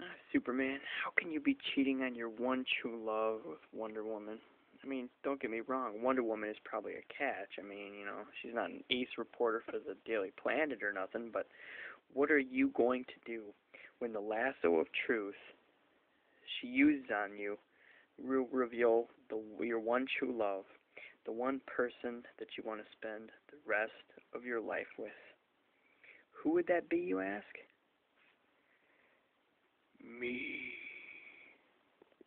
Superman, how can you be cheating on your one true love with Wonder Woman? I mean, don't get me wrong, Wonder Woman is probably a catch. I mean, she's not an ace reporter for the Daily Planet or nothing, but what are you going to do when the lasso of truth she uses on you will reveal your one true love, the one person that you want to spend the rest of your life with? Who would that be, you ask? Me.